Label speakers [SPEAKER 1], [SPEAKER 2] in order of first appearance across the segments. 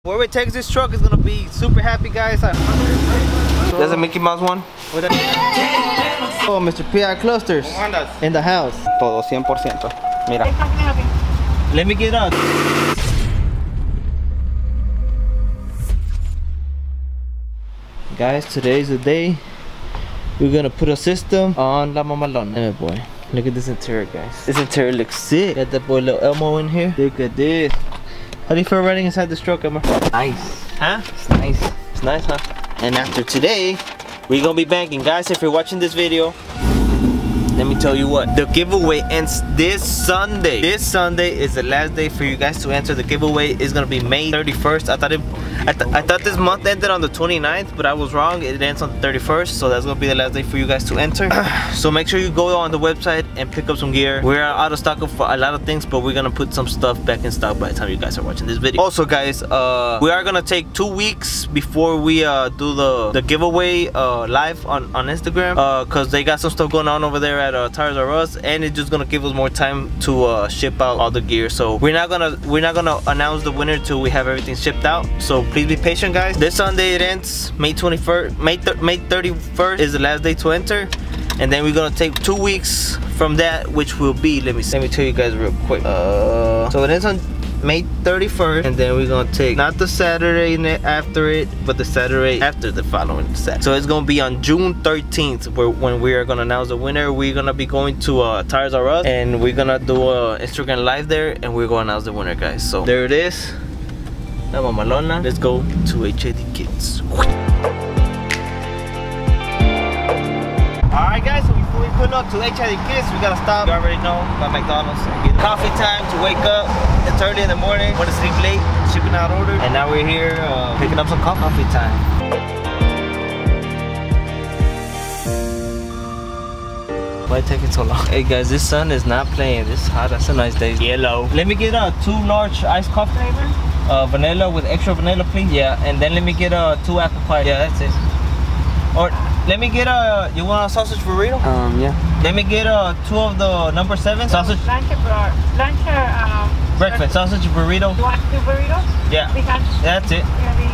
[SPEAKER 1] Whoever takes this truck is gonna be super happy, guys. There's a Mickey Mouse one. Oh, Mr. PI Clusters in the house.
[SPEAKER 2] Todo 100%. Mira.
[SPEAKER 1] Let me get up. Guys, today's the day we're gonna put a system on La Mamalona. Hey boy, look at this interior, guys. This interior looks sick. Got that boy Lil Elmo in here. Look at this. How do you feel riding inside this truck, Emma?
[SPEAKER 2] Nice.
[SPEAKER 1] Huh?
[SPEAKER 2] It's nice.
[SPEAKER 1] It's nice, huh? And after today, we're gonna be banking. Guys, if you're watching this video, let me tell you what, the giveaway ends this Sunday. This Sunday is the last day for you guys to enter. The giveaway is gonna be May 31st. I thought this month ended on the 29th, but I was wrong. It ends on the 31st, so that's gonna be the last day for you guys to enter. So make sure you go on the website and pick up some gear. We're out of stock of a lot of things, but we're gonna put some stuff back in stock by the time you guys are watching this video. Also, guys, we are gonna take 2 weeks before we do the giveaway live on Instagram, cause they got some stuff going on over there at Tires R Us, and it's just gonna give us more time to ship out all the gear. So we're not gonna announce the winner till we have everything shipped out. So please be patient, guys. This Sunday it ends. May 21st, May 31st is the last day to enter, and then we're gonna take 2 weeks from that, which will be, let me tell you guys real quick. So it ends on May 31st, and then we're gonna take not the Saturday after it, but the Saturday after the following Saturday. So it's gonna be on June 13th when we are gonna announce the winner. We're gonna be going to Tires R Us, and we're gonna do a Instagram live there, and we're gonna announce the winner, guys. So there it is, La Mamalona. Let's go to HID Kids. Alright, guys, so before we put up to HID Kids, we gotta stop. You already know, by McDonald's. Get coffee time to wake up. It's early in the morning. Want to sleep late, shipping out orders. And now we're here picking up some coffee time. Why take it so long? Hey guys, this sun is not playing. This is hot. That's a nice day. Yellow. Let me get 2 large iced coffee flavor. Vanilla with extra vanilla, please. Yeah, and then let me get 2 apple pie. Yeah, that's it. Or let me get you want a sausage burrito?
[SPEAKER 2] Yeah.
[SPEAKER 1] Let me get 2 of the number 7 sausage. Breakfast sausage burrito.
[SPEAKER 3] You want 2 burritos?
[SPEAKER 1] Yeah. That's it.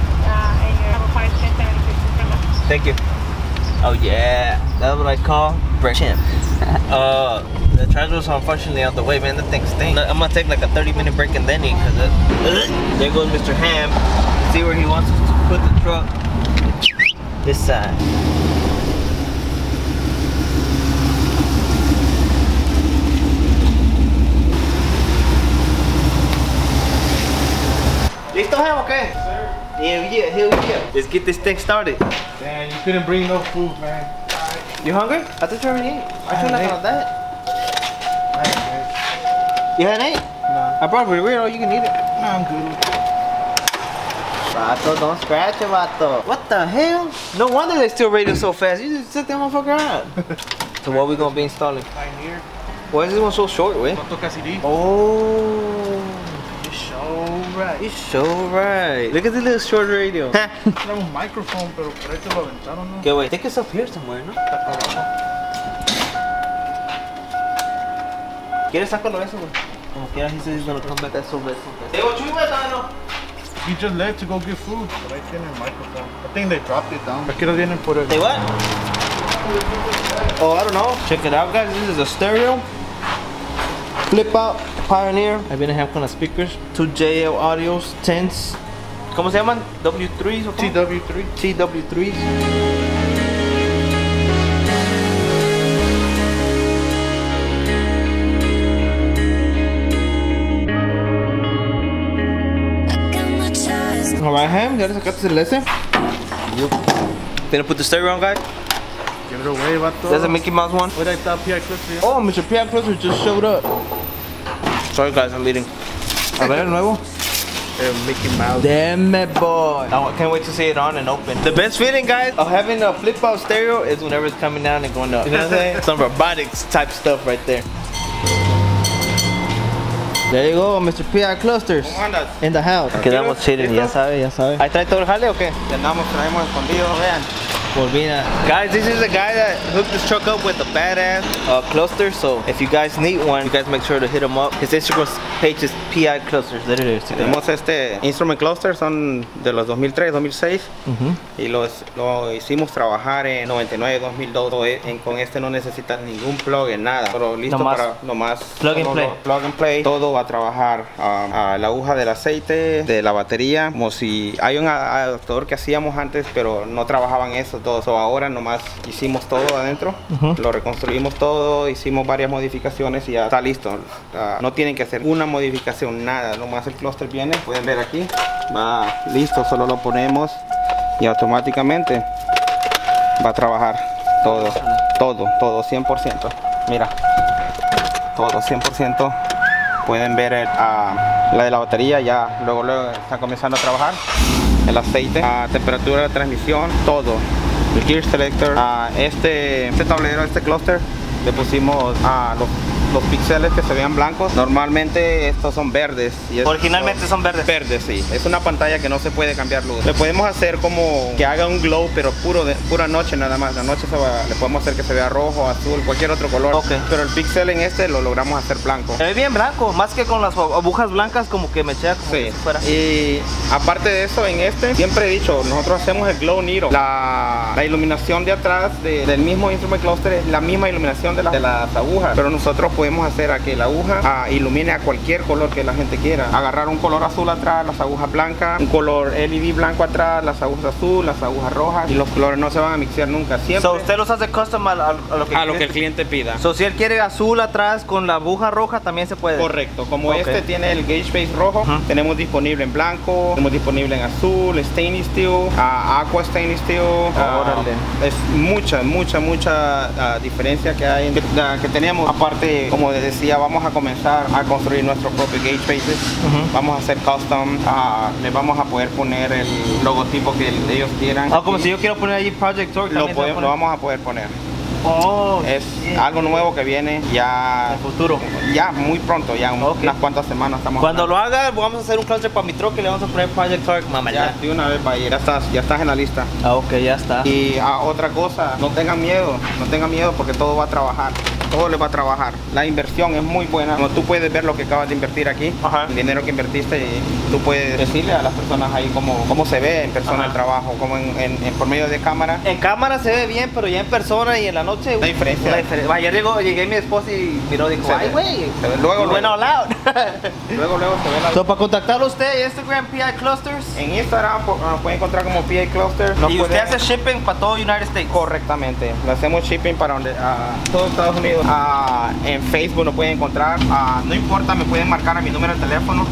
[SPEAKER 1] Thank you. Oh yeah, that's what I call break champ. The trash was unfortunately out the way, man. That thing stinks. I'm gonna take like a 30-minute break and then eat, cause there goes Mr. Ham. Let's see where he wants us to put the truck. This side. Listo, Ham, okay? Hell yeah, hell yeah. Let's get this thing started.
[SPEAKER 4] Man, you couldn't bring no food, man.
[SPEAKER 1] You hungry? I thought you already ate. I feel like on that. You hadn't ate?
[SPEAKER 4] No.
[SPEAKER 1] I brought burrito, you can eat it.
[SPEAKER 4] No, I'm good.
[SPEAKER 1] Vato, don't scratch it, vato. What the hell? No wonder they still radio so fast. You just took that motherfucker out. So what we gonna be installing?
[SPEAKER 4] Pioneer.
[SPEAKER 1] Why is this one so short, way?
[SPEAKER 4] Moto Cassidy.
[SPEAKER 1] Oh.
[SPEAKER 4] You're so right.
[SPEAKER 1] You're so right. Look at this little short radio.
[SPEAKER 4] Tenemos microphone, pero por ahí te lo aventaron, ¿no?
[SPEAKER 1] Okay, wait. I think it's up here somewhere, no? ¿Quieres sacarlo eso, güey? Como quiera, he said he's gonna come back. Eso.
[SPEAKER 4] He just left to go get food, but I can't have microphone. I think they dropped it down. Aquí lo vienen por el...
[SPEAKER 1] Say what? Oh, I don't know. Check it out, guys. This is a stereo. Flip out Pioneer. Ahí viene con las speakers. 2 JL audios, 10s. ¿Cómo se llaman? W3s o cómo?
[SPEAKER 4] TW3.
[SPEAKER 1] TW3s. Alright, Ham, ya le sacaste el S. Gonna put the stereo on, guys.
[SPEAKER 4] Give it away, vato.
[SPEAKER 1] There's a Mickey Mouse one.
[SPEAKER 4] What I thought PI Cluster.
[SPEAKER 1] Oh, Mr. PI Cluster just showed up. Sorry guys, I'm eating. A ver, nuevo.
[SPEAKER 4] Mickey Mouse.
[SPEAKER 1] Damn it, boy. I can't wait to see it on and open. The best feeling, guys, of having a flip out stereo is whenever it's coming down and going up. You know what I'm saying? Some robotics type stuff right there. There you go, Mr. PI Clusters in the house. Quedamos chilling, ya sabe. ¿Ahí trae todo el jale o qué?
[SPEAKER 2] Andamos, traemos escondidos, vean.
[SPEAKER 1] Volvina. Guys, this is the guy that hooked this truck up with a badass cluster. So if you guys need one, you guys make sure to hit him up. His Instagram page is PI Clusters. There it is.
[SPEAKER 2] Tenemos este instrument cluster, son de los 2003, 2006 y lo hicimos trabajar en 99, 2002. Con este no necesitas ningún plug, nada. Solo listo para nomás
[SPEAKER 1] plug and play.
[SPEAKER 2] Todo va a trabajar a la aguja del aceite, de la batería, como si hay un adaptador que hacíamos antes, pero no trabajaban esos dos. Ahora nomás hicimos todo adentro, lo reconstruimos todo, hicimos varias modificaciones y ya está listo. No tienen que hacer una modificación, nada, nomás el cluster viene, pueden ver aquí, va listo, solo lo ponemos y automáticamente va a trabajar todo 100%. Mira, todo 100%. Pueden ver la de la batería, ya luego está comenzando a trabajar. El aceite, temperatura de transmisión, todo. El gear selector, este tablero, este cluster, le pusimos los píxeles que se vean blancos. Normalmente estos son verdes.
[SPEAKER 1] Originalmente son verdes.
[SPEAKER 2] Verdes, sí. Es una pantalla que no se puede cambiar luz. Le podemos hacer como que haga un glow, pero pura noche nada más. La noche le podemos hacer que se vea rojo, azul, cualquier otro color. Pero el píxel en este lo logramos hacer blanco.
[SPEAKER 1] Se ve bien blanco, más que con las agujas blancas como que me echea como si fuera.
[SPEAKER 2] Y aparte de eso, en este, siempre he dicho, nosotros hacemos el glow needle. La iluminación de atrás del mismo instrument cluster es la misma iluminación de las agujas, pero nosotros podemos hacer a que la aguja ilumine a cualquier color que la gente quiera. Agarrar un color azul atrás, las agujas blancas, un color LED blanco atrás, las agujas azul, las agujas rojas, y los colores no se van a mixear nunca. Siempre.
[SPEAKER 1] Usted los hace custom a lo que
[SPEAKER 2] el cliente pida.
[SPEAKER 1] Si él quiere azul atrás con la aguja roja, también se puede.
[SPEAKER 2] Correcto. Como este tiene el gauge base rojo, tenemos disponible en blanco, tenemos disponible en azul, stainless steel, aqua stainless steel. Es mucha diferencia que hay que tenemos. Aparte, como les decía, vamos a comenzar a construir nuestro propio gauge bases. Vamos a hacer custom, les vamos a poder poner el logotipo que ellos quieran.
[SPEAKER 1] Como si yo quiero poner allí Project Torque,
[SPEAKER 2] lo vamos a poder poner. Es algo nuevo que viene ya
[SPEAKER 1] en el futuro.
[SPEAKER 2] Ya muy pronto, ya unas cuantas semanas estamos.
[SPEAKER 1] Cuando lo haga, vamos a hacer un cluster para mi troque y le vamos a poner Project Torque, mamá.
[SPEAKER 2] Ya de una vez va a ir, ya estás en la lista.
[SPEAKER 1] Ya está. Y
[SPEAKER 2] otra cosa, no tengan miedo porque todo va a trabajar. Todo le va a trabajar. La inversión es muy buena. Como tú puedes ver lo que acabas de invertir aquí, el dinero que invertiste, y tú puedes decirle a las personas ahí cómo se ve en persona el trabajo, como por medio de cámara.
[SPEAKER 1] En cámara se ve bien, pero ya en persona y en la noche
[SPEAKER 2] la diferencia.
[SPEAKER 1] Ayer llegué mi esposa y miró y dijo, ay güey,
[SPEAKER 2] luego
[SPEAKER 1] went all out.
[SPEAKER 2] luego se ve la.
[SPEAKER 1] Para contactarlo a usted, Instagram PI Clusters.
[SPEAKER 2] En Instagram nos puede encontrar como PI Cluster.
[SPEAKER 1] Y usted hace shipping para todo United States.
[SPEAKER 2] Correctamente, lo hacemos shipping para todo Estados Unidos. En Facebook nos pueden encontrar, no importa, me pueden marcar a mi número de teléfono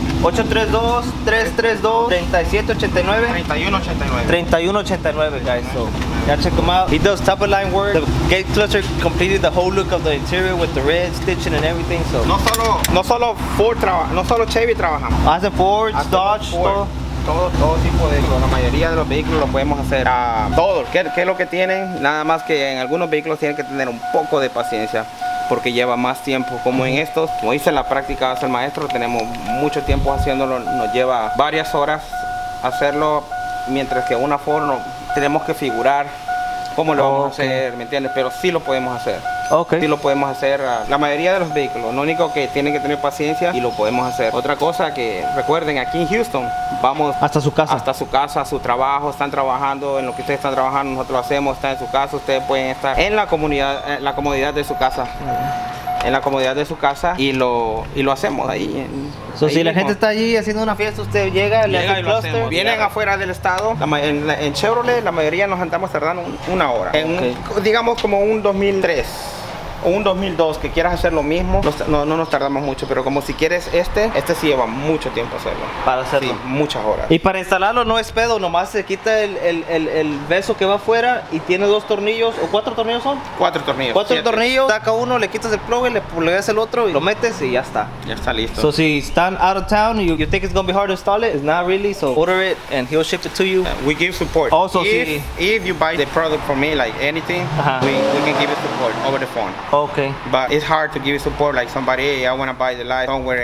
[SPEAKER 1] 832-332-3789 3189, guys. So yeah, check him out. He does top of line work. The gate cluster completed the whole look of the interior with the red stitching and everything. So
[SPEAKER 2] no solo Chevy trabajamos.
[SPEAKER 1] Hacen Ford, Dodge,
[SPEAKER 2] todo tipo de vehículos. La mayoría de los vehículos lo podemos hacer todos. ¿Qué es lo que tienen? Nada más que en algunos vehículos tienen que tener un poco de paciencia, porque lleva más tiempo. Como en estos, como dice la práctica hace el maestro, tenemos mucho tiempo haciéndolo, nos lleva varias horas hacerlo, mientras que una Ford tenemos que figurar cómo lo vamos a hacer, ¿me entiendes? Pero sí lo podemos hacer. Sí lo podemos hacer la mayoría de los vehículos. Lo único que tienen que tener paciencia y lo podemos hacer. Otra cosa que recuerden, aquí en Houston vamos
[SPEAKER 1] hasta su casa,
[SPEAKER 2] a su trabajo, están trabajando en lo que ustedes están trabajando, nosotros lo hacemos, están en su casa, ustedes pueden estar en la comodidad de su casa. En la comodidad de su casa y lo hacemos ahí.
[SPEAKER 1] Si la gente está allí haciendo una fiesta, usted llega y
[SPEAKER 2] lo hacemos. Vienen afuera del estado. En Chevrolet la mayoría nos andamos tardando una hora. Digamos como un 2003 o un 2002 que quieras hacer lo mismo, no nos tardamos mucho, pero como si quieres este sí lleva mucho tiempo hacerlo.
[SPEAKER 1] Para hacerlo.
[SPEAKER 2] Sí, muchas horas.
[SPEAKER 1] Y para instalarlo no es pedo, nomás se quita el beso que va afuera y tiene 2 tornillos, ¿o 4 tornillos son?
[SPEAKER 2] 4 tornillos.
[SPEAKER 1] 4 tornillos, saca uno, le quitas el plug, le pegas el otro y lo metes y ya está.
[SPEAKER 2] Ya está listo.
[SPEAKER 1] So si están out of town, you think it's gonna be hard to install it, it's not really, so order it and he'll ship it to you.
[SPEAKER 2] We give support.
[SPEAKER 1] Also,
[SPEAKER 2] if you buy the product from me, like anything, we can give you support over the phone.
[SPEAKER 1] Okay.
[SPEAKER 2] But it's hard to give support like somebody, hey, I want to buy the light somewhere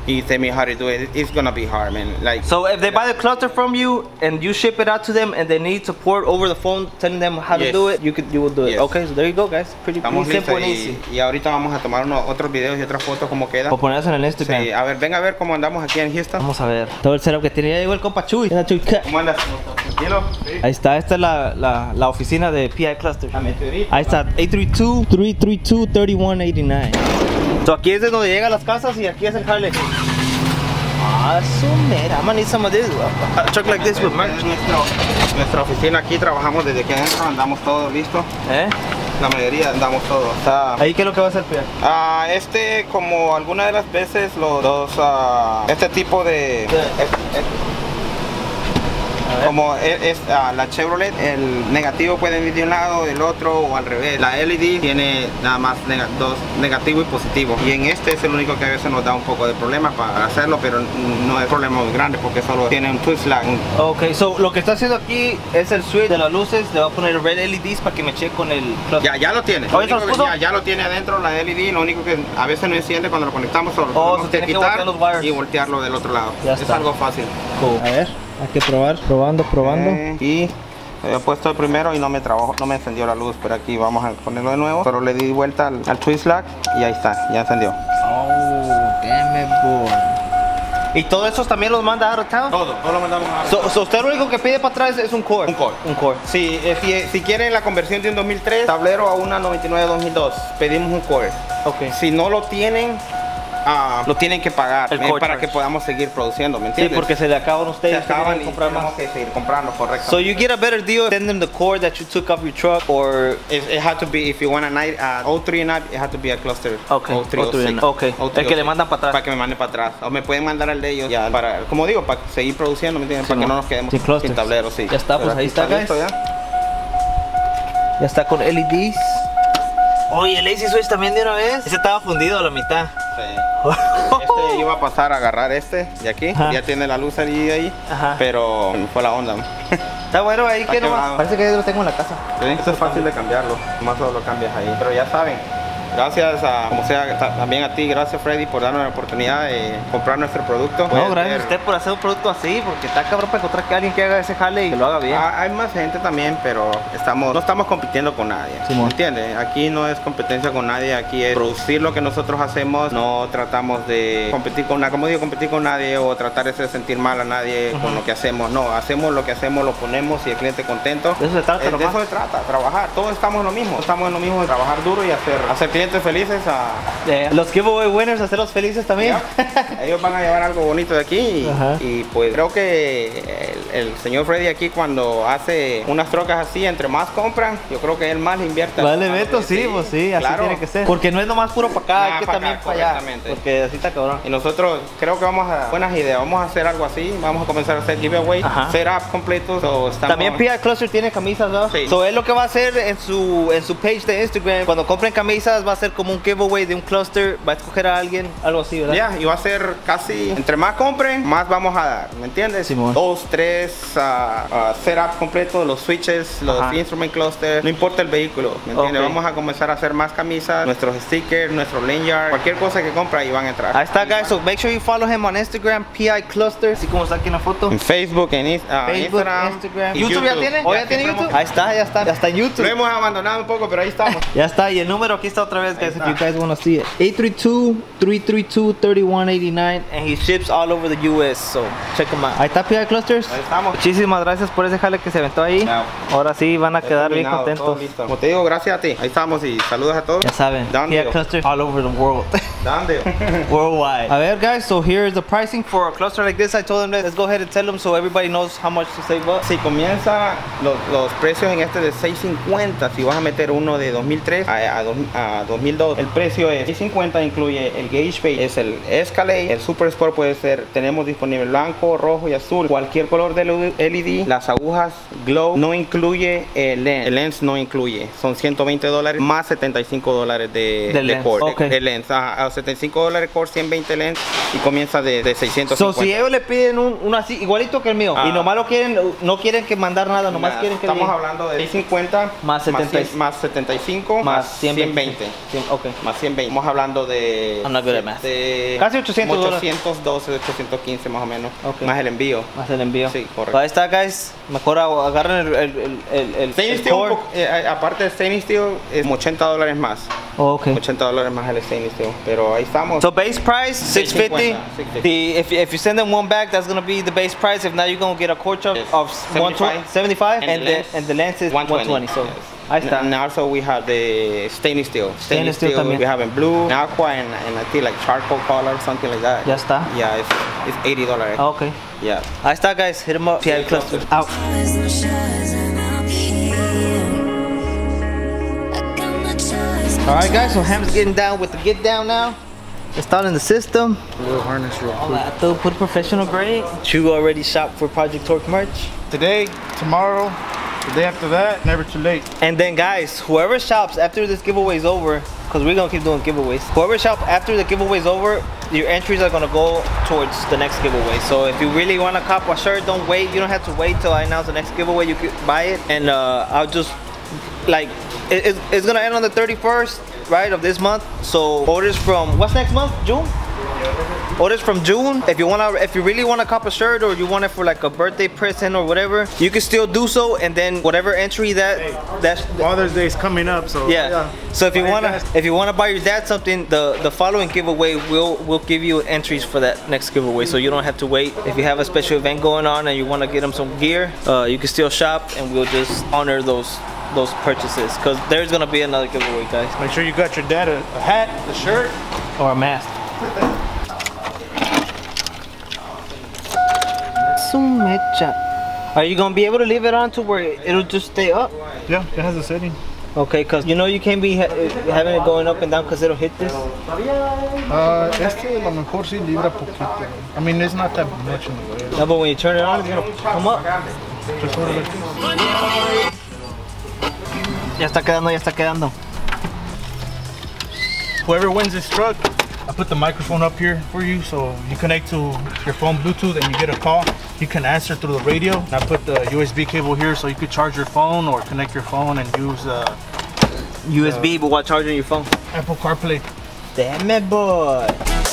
[SPEAKER 2] He tell me how to do it. It's gonna be hard, man. Like,
[SPEAKER 1] So if they buy the cluster from you and you ship it out to them and they need support over the phone telling them how to
[SPEAKER 2] Yes.
[SPEAKER 1] do it, you will do it.
[SPEAKER 2] Yes.
[SPEAKER 1] Okay, so there you go, guys. Pretty
[SPEAKER 2] estamos
[SPEAKER 1] simple
[SPEAKER 2] listos
[SPEAKER 1] and easy.
[SPEAKER 2] y ahorita vamos a tomar otros videos y otras fotos como queda.
[SPEAKER 1] O ponerlas en el Instagram.
[SPEAKER 2] Sí, a ver, venga a ver cómo andamos aquí en Houston.
[SPEAKER 1] Vamos a ver todo el setup que tiene. Ya llegó el compa Chuy. Mira, Chuy.
[SPEAKER 2] ¿Cómo andas? ¿Tranquilo? Sí.
[SPEAKER 1] Ahí está, esta es la oficina de PI Cluster.
[SPEAKER 2] La meteorita.
[SPEAKER 1] Ahí está, 832-332-3189. So aquí es de donde llegan las casas y aquí es el Harley. Ah, su mera, I'm gonna need some of this. A truck like this with merch.
[SPEAKER 2] Nuestra oficina aquí, trabajamos desde que adentro, andamos todos listos. La mayoría andamos todos.
[SPEAKER 1] Ahí, ¿qué es lo que va a hacer, Pia?
[SPEAKER 2] Como algunas de las veces, este tipo de... Como la Chevrolet, el negativo puede ir de un lado, del otro o al revés. La LED tiene nada más dos negativo y positivo. Y en este es el único que a veces nos da un poco de problema para hacerlo, pero no es problema muy grande porque solo tiene un twist lag.
[SPEAKER 1] Ok, so lo que está haciendo aquí es el switch de las luces. Le voy a poner red LEDs para que me cheque con el cluster.
[SPEAKER 2] Ya lo tiene.
[SPEAKER 1] ¿Oh, eso lo puso?
[SPEAKER 2] Ya lo tiene adentro la LED. Lo único que a veces no enciende cuando lo conectamos, solo
[SPEAKER 1] se tiene que voltear los wires
[SPEAKER 2] y voltearlo del otro lado.
[SPEAKER 1] Ya
[SPEAKER 2] es
[SPEAKER 1] está.
[SPEAKER 2] algo fácil.
[SPEAKER 1] Cool. A ver, hay que probar. Probando.
[SPEAKER 2] Y he puesto el primero y no me encendió la luz, pero aquí vamos a ponerlo de nuevo. Solo le di vuelta al twist lock y ahí está, ya encendió.
[SPEAKER 1] Oh, damn it, boy. ¿Y todos esos también los manda out of town?
[SPEAKER 2] Todo lo mandamos a
[SPEAKER 1] So usted lo único que pide para atrás es un core. Un core.
[SPEAKER 2] Sí, si quieren la conversión de un 2003 tablero a una 99-2002, pedimos un core.
[SPEAKER 1] Okay.
[SPEAKER 2] Si no lo tienen, lo tienen que pagar
[SPEAKER 1] El core
[SPEAKER 2] para
[SPEAKER 1] charge.
[SPEAKER 2] que podamos seguir produciendo, ¿me
[SPEAKER 1] Sí,
[SPEAKER 2] entiendes?
[SPEAKER 1] porque se le acaban
[SPEAKER 2] se
[SPEAKER 1] ustedes.
[SPEAKER 2] acaban y
[SPEAKER 1] comprar más.
[SPEAKER 2] tenemos que seguir comprando, correcto.
[SPEAKER 1] So you get a better deal, send them the cord that you took off your truck, or
[SPEAKER 2] It had to be, if you want a 03 and up, it had to be a cluster.
[SPEAKER 1] Okay,
[SPEAKER 2] 0306.
[SPEAKER 1] okay. El que le mandan para atrás.
[SPEAKER 2] Para que me manden para atrás. O me pueden mandar el de ellos, ya, como digo, para seguir produciendo, ¿me entiendes? Para que no nos quedemos
[SPEAKER 1] sin clusters.
[SPEAKER 2] sin tablero, sí.
[SPEAKER 1] Ya está, pues
[SPEAKER 2] Pero
[SPEAKER 1] ahí
[SPEAKER 2] aquí
[SPEAKER 1] está, guys.
[SPEAKER 2] listo, ya.
[SPEAKER 1] Ya está con LEDs. Oye, el AC switch también de una vez. Ese estaba fundido a la mitad.
[SPEAKER 2] Sí. Iba a pasar a agarrar de aquí.
[SPEAKER 1] Ajá.
[SPEAKER 2] Ya tiene la luz ahí.
[SPEAKER 1] Ajá.
[SPEAKER 2] Pero fue la onda.
[SPEAKER 1] Está bueno ahí que nomás. Parece que yo lo tengo en la casa.
[SPEAKER 2] Sí, eso es fácil de cambiarlo. Más solo lo cambias ahí. Pero ya saben. Gracias también a ti, gracias Freddy por darnos la oportunidad de comprar nuestro producto.
[SPEAKER 1] No, gracias a usted por hacer un producto así, porque está cabrón para encontrar que alguien que haga ese jale y que lo haga bien.
[SPEAKER 2] Hay más gente también, pero no estamos compitiendo con nadie. ¿Me entiendes? Aquí no es competencia con nadie, aquí es producir lo que nosotros hacemos. No tratamos de competir con nadie o tratar de hacer sentir mal a nadie con lo que hacemos. No, hacemos lo que hacemos, lo ponemos y el cliente contento.
[SPEAKER 1] De eso se trata,
[SPEAKER 2] de eso se trata, trabajar. Todos estamos en lo mismo. Estamos en lo mismo de trabajar duro y hacer clientes felices.
[SPEAKER 1] Los giveaway winners, hacerlos felices también.
[SPEAKER 2] Ellos van a llevar algo bonito de aquí y pues creo que el señor Freddy aquí cuando hace unas trocas así, entre más compran, yo creo que él más le invierte.
[SPEAKER 1] Vale, Beto, sí, pues sí, así
[SPEAKER 2] claro.
[SPEAKER 1] Tiene que ser. Porque no es nomás puro para acá, hay que también para allá. Porque así está cabrón.
[SPEAKER 2] Y nosotros creo que buenas ideas, vamos a hacer algo así, vamos a comenzar a hacer giveaway, setup completos.
[SPEAKER 1] También PI Cluster tiene camisas, ¿no?
[SPEAKER 2] Sí.
[SPEAKER 1] So él lo que va a hacer en su page de Instagram, cuando compren camisas, va a ser como un giveaway de un cluster, va a escoger a alguien, algo así, ¿verdad?
[SPEAKER 2] Ya, y va a ser casi, entre más compren, más vamos a dar, ¿me entiendes?
[SPEAKER 1] Simón.
[SPEAKER 2] 2, 3 setup completos, los switches, los instrument clusters, no importa el vehículo, ¿me entiendes? Vamos a comenzar a hacer más camisas, nuestros stickers, nuestro lanyard, cualquier cosa que compra ahí van a entrar.
[SPEAKER 1] Ahí está, guys, so make sure you follow him on Instagram, PI Cluster, así como está aquí en la foto.
[SPEAKER 2] En Facebook, en
[SPEAKER 1] Facebook,
[SPEAKER 2] Instagram.
[SPEAKER 1] YouTube ya tiene, ¿o ya tiene YouTube? Ahí está, ya está en YouTube.
[SPEAKER 2] Lo hemos abandonado un poco, pero ahí estamos.
[SPEAKER 1] Ya está, y el número aquí está otra vez, guys, if you guys want to see it. 832-332-3189, and he ships all over the US, so check him out. Ahí está PI Clusters.
[SPEAKER 2] Ahí estamos.
[SPEAKER 1] Muchísimas gracias por ese jale que se aventó ahí.
[SPEAKER 2] No.
[SPEAKER 1] Ahora sí van a quedar bien contentos.
[SPEAKER 2] Como te digo, gracias a ti. Ahí estamos y saludos a todos.
[SPEAKER 1] Ya saben, PI Clusters all over the world.
[SPEAKER 2] Done.
[SPEAKER 1] Worldwide. A ver, guys, so here's the pricing for a cluster like this. I told them, let's go ahead and tell them so everybody knows how much to save up.
[SPEAKER 2] Si comienza los precios en este de $650, si vas a meter uno de 2003 a 2002, el precio es $650, incluye el gauge page, es el Escalade, el Super Sport puede ser, tenemos disponible blanco, rojo y azul, cualquier color de LED, las agujas Glow, no incluye el lens no incluye, son $120 más $75 de
[SPEAKER 1] lens.
[SPEAKER 2] cord,
[SPEAKER 1] Okay.
[SPEAKER 2] el lens, o $75 por 120 lentes y comienza de 650.
[SPEAKER 1] So, si ellos le piden uno así, igualito que el mío, y nomás lo quieren, no quieren que mandar nada, nomás quieren que
[SPEAKER 2] estamos hablando de 650
[SPEAKER 1] más
[SPEAKER 2] 75 más 120.
[SPEAKER 1] Ok.
[SPEAKER 2] Más 120. Estamos hablando de...
[SPEAKER 1] I'm not good at math.
[SPEAKER 2] De
[SPEAKER 1] casi $800.
[SPEAKER 2] 812, 815 más o menos.
[SPEAKER 1] Okay.
[SPEAKER 2] Más el envío.
[SPEAKER 1] Más el envío.
[SPEAKER 2] Sí, correcto.
[SPEAKER 1] Ahí está, guys. Mejor agarren el
[SPEAKER 2] Stainless steel,
[SPEAKER 1] core.
[SPEAKER 2] aparte de stainless steel, es como $80 más.
[SPEAKER 1] Oh, okay.
[SPEAKER 2] $80 más el stainless steel. Pero ahí estamos.
[SPEAKER 1] So base price, $650.
[SPEAKER 2] 650.
[SPEAKER 1] If you send them one bag, that's gonna be the base price. If not, you're gonna get a core chop of 75 and the lens is 120. So ahí está.
[SPEAKER 2] And also we have the stainless steel.
[SPEAKER 1] Stainless steel también.
[SPEAKER 2] We have in blue, aqua, and I think like charcoal color, something like that.
[SPEAKER 1] Ya está.
[SPEAKER 2] Yeah, it's $80.
[SPEAKER 1] Oh, okay.
[SPEAKER 2] Yeah.
[SPEAKER 1] Ahí está, guys. Hit them up. Yeah, cluster. Out. Alright, guys. So Ham's getting down with the get down now. Installing the system.
[SPEAKER 4] A little harness real
[SPEAKER 1] All
[SPEAKER 4] quick.
[SPEAKER 1] that to put professional grade. Chew already shopped for Project Torque merch.
[SPEAKER 4] Today, tomorrow, the day after that, never too late.
[SPEAKER 1] And then, guys, whoever shops after this giveaway is over, because we're gonna keep doing giveaways. Whoever shops after the giveaway is over, your entries are gonna go towards the next giveaway. So if you really wanna cop a shirt, don't wait. You don't have to wait till I announce the next giveaway. You could buy it, and I'll just like it's gonna end on the 31st, right, of this month. So orders from what's next month? June. Orders from June. If you really wanna cop a shirt, or you want it for like a birthday present or whatever, you can still do so. And then whatever entry that's
[SPEAKER 4] Father's Day is coming up, so
[SPEAKER 1] yeah. So if you wanna buy your dad something, the following giveaway will give you entries for that next giveaway, so you don't have to wait. If you have a special event going on and you wanna get them some gear, you can still shop, and we'll just honor those purchases, because there's gonna be another giveaway, guys.
[SPEAKER 4] make sure you got your dad a hat, a shirt.
[SPEAKER 1] Or a mask. Are you gonna be able to leave it on to where it'll just stay up?
[SPEAKER 4] Yeah, it has a setting.
[SPEAKER 1] Okay, because you know you can't be having it going up and down because it'll hit this.
[SPEAKER 4] Este a lo mejor sí libra poquito. I mean, it's not that much in the way.
[SPEAKER 1] No, but when you turn it on, it's gonna come up.
[SPEAKER 4] Just order it.
[SPEAKER 1] Ya está quedando, ya está quedando.
[SPEAKER 4] Whoever wins this truck, I put the microphone up here for you, so you connect to your phone Bluetooth and you get a call. You can answer through the radio. And I put the USB cable here so you could charge your phone or connect your phone and use
[SPEAKER 1] USB, but while charging your phone.
[SPEAKER 4] Apple CarPlay.
[SPEAKER 1] Damn it, boy.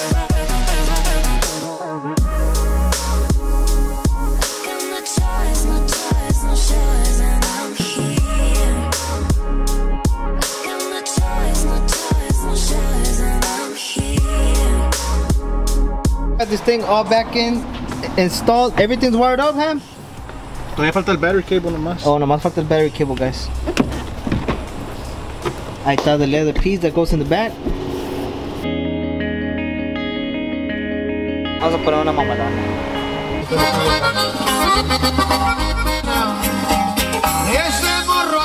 [SPEAKER 1] Got this thing all back in, installed. Everything's wired up, Ham?
[SPEAKER 4] Todavía falta el battery cable nomás.
[SPEAKER 1] Oh, nomás falta el battery cable, guys. Ahí está the leather piece that goes in the back. Vamos a poner una mamalona.
[SPEAKER 3] Ese burro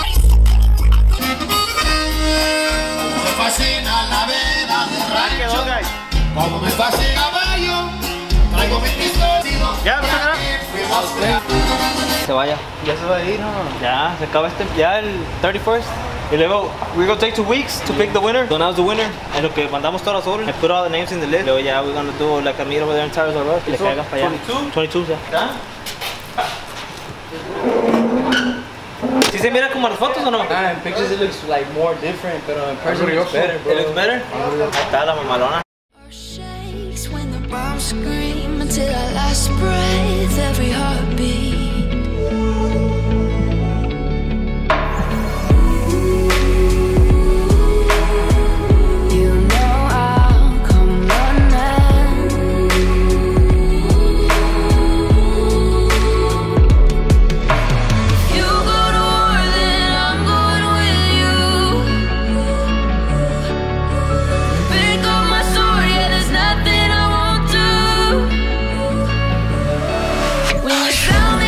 [SPEAKER 3] me fascina la vida de rancho. Como me fascina Bayo, traigo mi pistolito.
[SPEAKER 1] Ya, se vaya. Ya se va a ir, ¿no? Ya, se acaba ya el 31st. Y luego, we're gonna take 2 weeks to pick the winner. So now's the winner. En lo que mandamos todas las orders. I put all the names in the list. Luego ya, we're gonna do like a meet over there in Tires R Us. Y le caigan para allá. 22, ya. ¿Sí se mira como las fotos o no?
[SPEAKER 5] Nah, in pictures it looks like more different, but in person it looks better, bro.
[SPEAKER 1] It looks better? Ahí está la mamalona.
[SPEAKER 6] Shakes when the bombs scream until our last breath, every heartbeat. You know I'll come running. You go to war, then I'm going with you. Pick up my sword, yeah, there's nothing I won't do. When you found me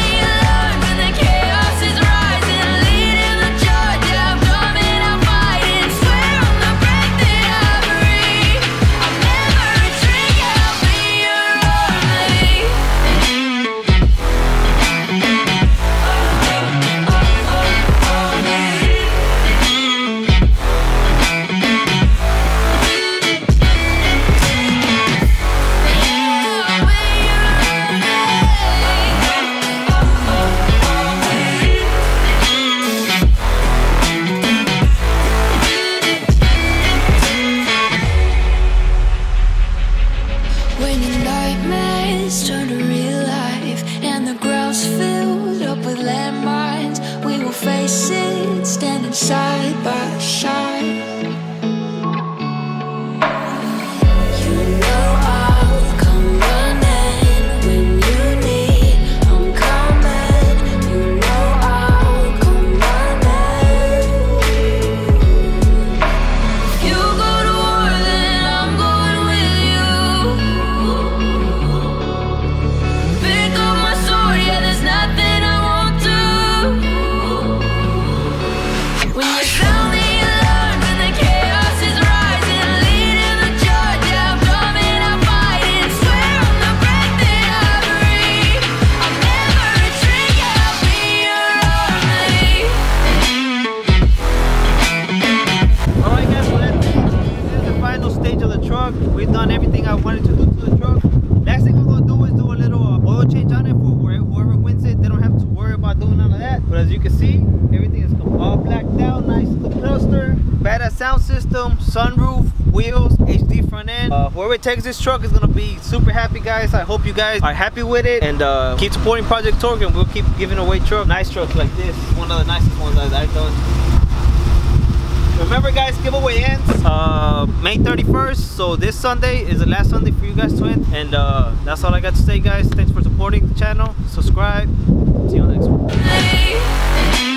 [SPEAKER 1] not doing none of that. But as you can see, everything is all blacked out, nice little cluster, badass sound system, sunroof, wheels, HD front end. Whoever takes this truck is gonna be super happy, guys. I hope you guys are happy with it, and keep supporting Project Torque, and we'll keep giving away trucks, nice trucks like this. One of the nicest ones that I've done. Remember, guys, giveaway ends May 31st, so this Sunday is the last Sunday for you guys to win. And that's all I got to say, guys. Thanks for supporting the channel. Subscribe. See you on the next one.